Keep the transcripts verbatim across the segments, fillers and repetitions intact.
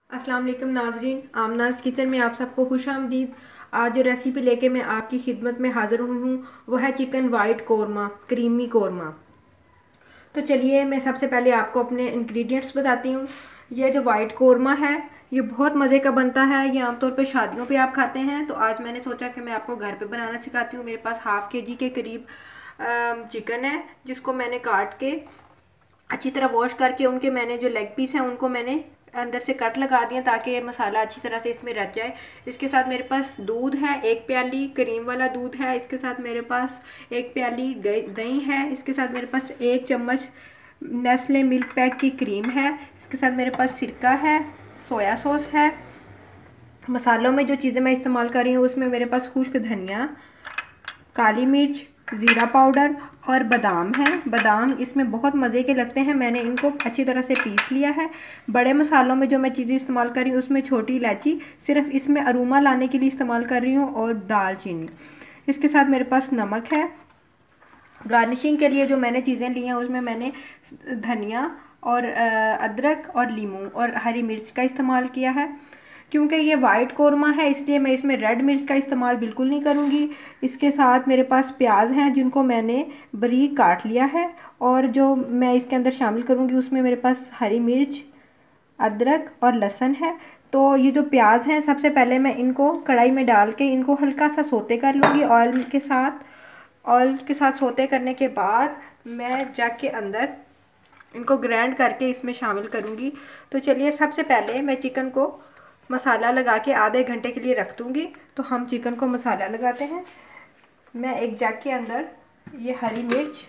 अस्सलाम वालेकुम नाजरीन, आमनाज किचन में आप सबको खुश आमदीद। आज जो रेसिपी लेके मैं आपकी खिदमत में हाज़िर हुई हूँ वो है chicken white korma, creamy korma. तो चलिए मैं सबसे पहले आपको अपने इंग्रेडिएंट्स बताती हूँ। ये जो वाइट कौरमा है ये बहुत मज़े का बनता है। ये आमतौर पर शादियों पे आप खाते हैं, तो आज मैंने सोचा कि मैं आपको घर पे बनाना सिखाती हूँ। मेरे पास हाफ़ के जी के करीब चिकन है, जिसको मैंने काट के अच्छी तरह वॉश करके उनके मैंने जो लेग पीस हैं उनको मैंने अंदर से कट लगा दिया ताकि ये मसाला अच्छी तरह से इसमें रच जाए। इसके साथ मेरे पास दूध है, एक प्याली क्रीम वाला दूध है। इसके साथ मेरे पास एक प्याली दही है। इसके साथ मेरे पास एक चम्मच नेस्ले मिल्क पैक की क्रीम है। इसके साथ मेरे पास सिरका है, सोया सॉस है। मसालों में जो चीज़ें मैं इस्तेमाल कर रही हूँ उसमें मेरे पास खुश्क धनिया, काली मिर्च, ज़ीरा पाउडर और बादाम है। बादाम इसमें बहुत मज़े के लगते हैं, मैंने इनको अच्छी तरह से पीस लिया है। बड़े मसालों में जो मैं चीज़ें इस्तेमाल कर रही हूँ उसमें छोटी इलायची सिर्फ इसमें अरोमा लाने के लिए इस्तेमाल कर रही हूँ, और दालचीनी। इसके साथ मेरे पास नमक है। गार्निशिंग के लिए जो मैंने चीज़ें ली हैं उसमें मैंने धनिया और अदरक और लीमू और हरी मिर्च का इस्तेमाल किया है। क्योंकि ये वाइट कौरमा है इसलिए मैं इसमें रेड मिर्च का इस्तेमाल बिल्कुल नहीं करूँगी। इसके साथ मेरे पास प्याज हैं जिनको मैंने बारीक काट लिया है, और जो मैं इसके अंदर शामिल करूँगी उसमें मेरे पास हरी मिर्च, अदरक और लहसुन है। तो ये जो प्याज हैं सबसे पहले मैं इनको कढ़ाई में डाल के इनको हल्का सा सोते कर लूँगी ऑयल के साथ। ऑयल के साथ सोते करने के बाद मैं जग के अंदर इनको ग्राइंड करके इसमें शामिल करूँगी। तो चलिए सबसे पहले मैं चिकन को मसाला लगा के आधे घंटे के लिए रख दूँगी। तो हम चिकन को मसाला लगाते हैं। मैं एक जग के अंदर ये हरी मिर्च,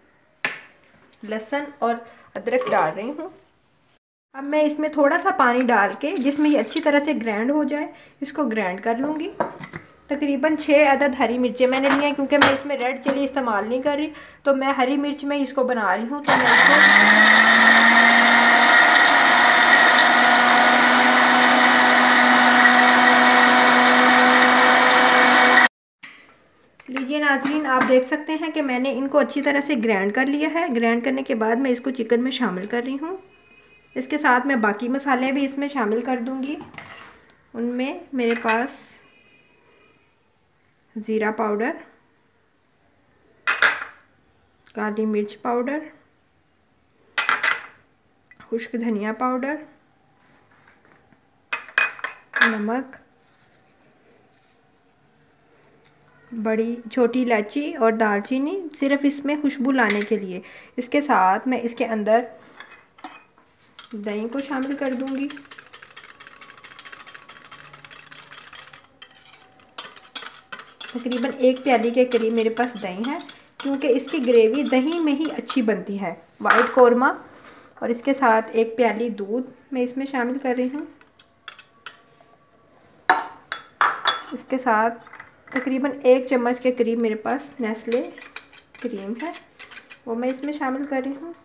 लहसुन और अदरक डाल रही हूँ। अब मैं इसमें थोड़ा सा पानी डाल के जिसमें ये अच्छी तरह से ग्राइंड हो जाए इसको ग्राइंड कर लूँगी। तकरीबन छः अदद हरी मिर्चें मैंने ली हैं, क्योंकि मैं इसमें रेड चिली इस्तेमाल नहीं कर रही, तो मैं हरी मिर्च में इसको बना रही हूँ। तो मैं इसको लीजिए नाजरीन, आप देख सकते हैं कि मैंने इनको अच्छी तरह से ग्राइंड कर लिया है। ग्राइंड करने के बाद मैं इसको चिकन में शामिल कर रही हूँ। इसके साथ मैं बाकी मसाले भी इसमें शामिल कर दूँगी। उनमें मेरे पास ज़ीरा पाउडर, काली मिर्च पाउडर, खुश्क धनिया पाउडर, नमक, बड़ी छोटी इलायची और दालचीनी सिर्फ इसमें खुशबू लाने के लिए। इसके साथ मैं इसके अंदर दही को शामिल कर दूंगी। तकरीबन एक प्याली के करीब मेरे पास दही है, क्योंकि इसकी ग्रेवी दही में ही अच्छी बनती है वाइट कौरमा। और इसके साथ एक प्याली दूध मैं इसमें शामिल कर रही हूँ। इसके साथ तकरीबन एक चम्मच के करीब मेरे पास नेस्ले क्रीम है, वो मैं इसमें शामिल कर रही हूँ।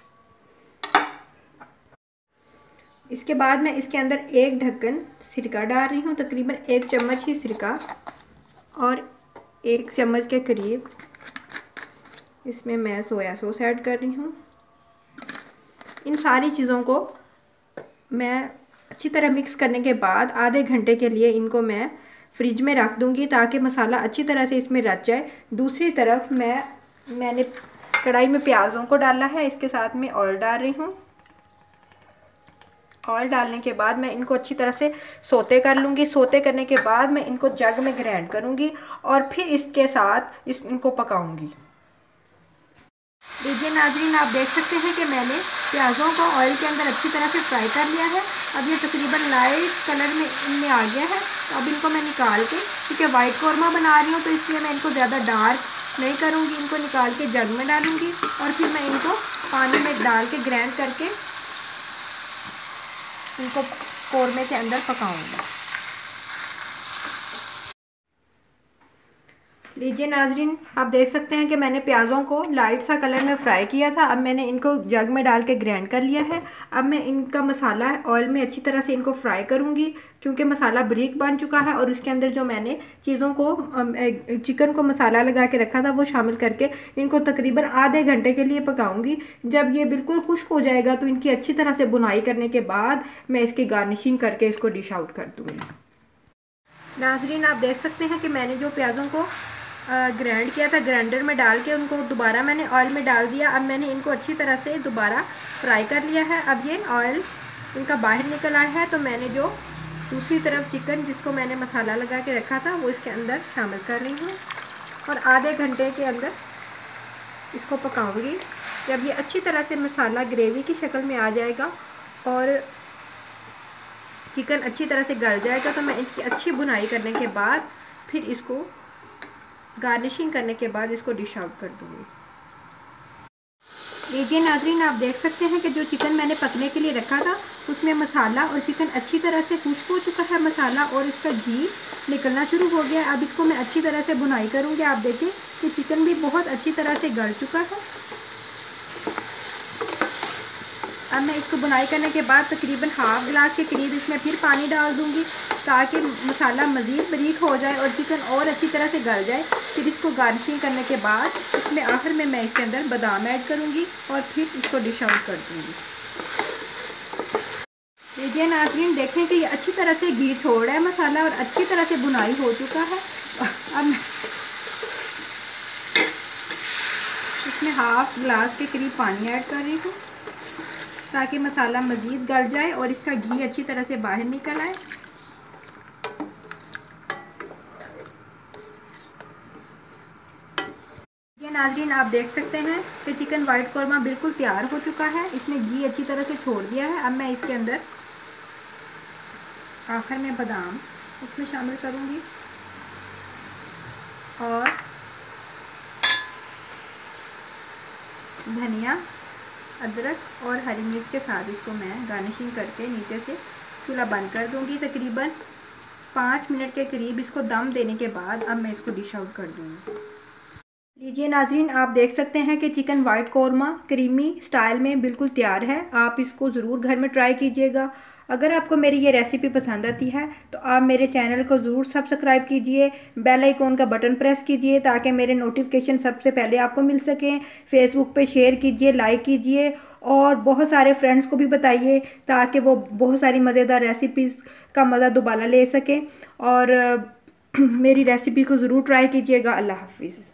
इसके बाद मैं इसके अंदर एक ढक्कन सिरका डाल रही हूँ, तकरीबन एक चम्मच ही सिरका, और एक चम्मच के करीब इसमें मैं सोया सॉस ऐड कर रही हूँ। इन सारी चीज़ों को मैं अच्छी तरह मिक्स करने के बाद आधे घंटे के लिए इनको मैं फ्रिज में रख दूँगी ताकि मसाला अच्छी तरह से इसमें रच जाए। दूसरी तरफ मैं मैंने कढ़ाई में प्याज़ों को डाला है। इसके साथ में ऑयल डाल रही हूँ। ऑयल डालने के बाद मैं इनको अच्छी तरह से सोते कर लूँगी। सोते करने के बाद मैं इनको जग में ग्राइंड करूँगी और फिर इसके साथ इस इनको पकाऊँगी। देखिए नाज़रीन, आप देख सकते हैं कि मैंने प्याज़ों को ऑयल के अंदर अच्छी तरह से फ्राई कर लिया है। अब ये तकरीबन लाइट कलर में इनमें आ गया है। तो अब इनको मैं निकाल के, क्योंकि वाइट कौरमा बना रही हूँ तो इसलिए मैं इनको ज़्यादा डार्क नहीं करूँगी। इनको निकाल के जग में डालूँगी और फिर मैं इनको पानी में डाल के ग्राइंड करके इनको कौरमे के अंदर पकाऊँगी। लीजिए नाजरीन, आप देख सकते हैं कि मैंने प्याज़ों को लाइट सा कलर में फ्राई किया था। अब मैंने इनको जग में डाल के ग्राइंड कर लिया है। अब मैं इनका मसाला ऑयल में अच्छी तरह से इनको फ्राई करूंगी, क्योंकि मसाला बारीक बन चुका है। और उसके अंदर जो मैंने चीज़ों को, चिकन को मसाला लगा के रखा था, वो शामिल करके इनको तकरीबन आधे घंटे के लिए पकाऊंगी। जब ये बिल्कुल खुश्क हो जाएगा तो इनकी अच्छी तरह से बुनाई करने के बाद मैं इसकी गार्निशिंग करके इसको डिश आउट कर दूँगी। नाजरीन, आप देख सकते हैं कि मैंने जो प्याज़ों को ग्राइंड किया था, ग्राइंडर में डाल के उनको दोबारा मैंने ऑयल में डाल दिया। अब मैंने इनको अच्छी तरह से दोबारा फ्राई कर लिया है। अब ये ऑयल इनका बाहर निकल आया है, तो मैंने जो दूसरी तरफ चिकन जिसको मैंने मसाला लगा के रखा था वो इसके अंदर शामिल कर रही हूँ और आधे घंटे के अंदर इसको पकाऊंगी। जब ये अच्छी तरह से मसाला ग्रेवी की शक्ल में आ जाएगा और चिकन अच्छी तरह से गल जाएगा, तो मैं इसकी अच्छी बुनाई करने के बाद फिर इसको गार्निशिंग करने के बाद इसको डिश आउट कर दूँगी। लीजिए नाजरीन, आप देख सकते हैं कि जो चिकन मैंने पकने के लिए रखा था उसमें मसाला और चिकन अच्छी तरह से खुश्क हो चुका है। मसाला और इसका घी निकलना शुरू हो गया है। अब इसको मैं अच्छी तरह से बुनाई करूँगी। आप देखिए कि चिकन भी बहुत अच्छी तरह से गल चुका है। अब मैं इसको बुनाई करने के बाद तकरीबन हाफ गिलास के करीब इसमें फिर पानी डाल दूँगी, ताकि मसाला मज़ीद बारीक हो जाए और चिकन और अच्छी तरह से गल जाए। फिर इसको गार्निशिंग करने के बाद इसमें आखिर में मैं इसके अंदर बादाम ऐड करूँगी और फिर इसको डिश आउट कर दूँगी। लीजिए नाज़रीन, देखें कि ये अच्छी तरह से घी छोड़ रहा है मसाला और अच्छी तरह से बुनाई हो चुका है। अब मैं इसमें हाफ गिलास के करीब पानी ऐड कर रही हूँ, ताकि मसाला मज़ीद गल जाए और इसका घी अच्छी तरह से बाहर निकल आए। ये नाज़रीन, आप देख सकते हैं कि चिकन वाइट कौरमा बिल्कुल तैयार हो चुका है। इसने घी अच्छी तरह से छोड़ दिया है। अब मैं इसके अंदर आखिर में बादाम इसमें शामिल करूँगी और धनिया, अदरक और हरी मिर्च के साथ इसको मैं गार्निशिंग करके नीचे से चूल्हा बंद कर दूंगी। तकरीबन पाँच मिनट के करीब इसको दम देने के बाद अब मैं इसको डिश आउट कर दूंगी। लीजिए नाजरीन, आप देख सकते हैं कि chicken white korma creamy style में बिल्कुल तैयार है। आप इसको ज़रूर घर में ट्राई कीजिएगा। अगर आपको मेरी ये रेसिपी पसंद आती है तो आप मेरे चैनल को ज़रूर सब्सक्राइब कीजिए, बेल आइकॉन का बटन प्रेस कीजिए, ताकि मेरे नोटिफिकेशन सबसे पहले आपको मिल सकें। फेसबुक पे शेयर कीजिए, लाइक कीजिए और बहुत सारे फ्रेंड्स को भी बताइए, ताकि वो बहुत सारी मज़ेदार रेसिपीज़ का मज़ा दोबारा ले सकें। और मेरी रेसिपी को ज़रूर ट्राई कीजिएगा। अल्लाह हाफिज़।